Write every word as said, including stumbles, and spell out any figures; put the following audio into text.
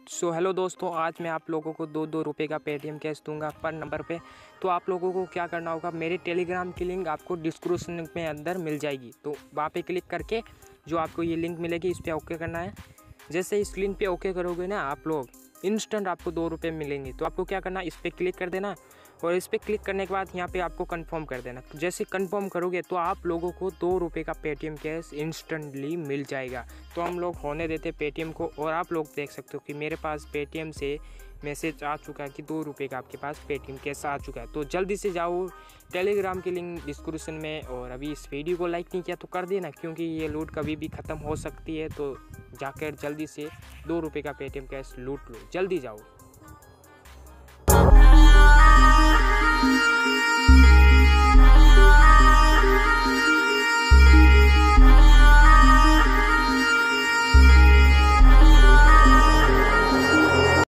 So hello दोस्तों, आज मैं आप लोगों को दो दो रुपये का पेटीएम कैश दूंगा पर नंबर पे। तो आप लोगों को क्या करना होगा, मेरे टेलीग्राम की लिंक आपको डिस्क्रिप्शन में अंदर मिल जाएगी। तो वहाँ पे क्लिक करके जो आपको ये लिंक मिलेगी इस पर ओके करना है। जैसे इस लिंक पे ओके करोगे ना आप लोग, इंस्टेंट आपको दो रुपये मिलेंगे। तो आपको क्या करना, इस पर क्लिक कर देना और इस पर क्लिक करने के बाद यहाँ पे आपको कंफर्म कर देना। जैसे कंफर्म करोगे तो आप लोगों को दो रुपये का पेटीएम कैश इंस्टेंटली मिल जाएगा। तो हम लोग होने देते पेटीएम को, और आप लोग देख सकते हो कि मेरे पास पेटीएम से मैसेज आ चुका है कि दो रुपये का आपके पास पेटीएम कैश आ चुका है। तो जल्दी से जाओ, टेलीग्राम की लिंक डिस्क्रिप्शन में। और अभी इस वीडियो को लाइक नहीं किया तो कर देना, क्योंकि ये लूट कभी भी ख़त्म हो सकती है। तो जाकर जल्दी से दो रुपये का पेटीएम कैश लूट लो, जल्दी जाओ।